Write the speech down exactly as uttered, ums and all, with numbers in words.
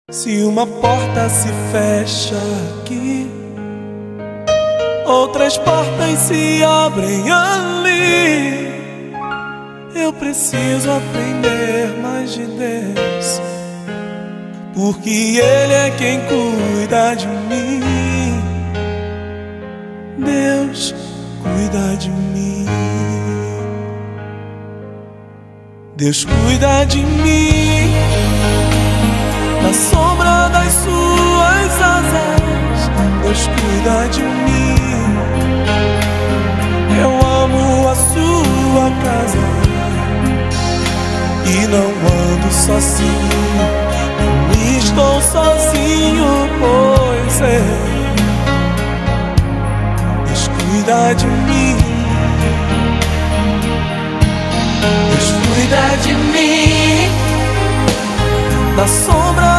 Se uma porta se fecha aqui, outras portas se abrem ali. Eu preciso aprender mais de Deus, porque Ele é quem cuida de mim. Deus cuida de mim. Deus cuida de mim na sombra das suas asas. Deus cuida de mim. Eu amo a sua casa e não ando sozinho. Não estou sozinho, pois é. Deus cuida de mim. Deus cuida de mim na sombra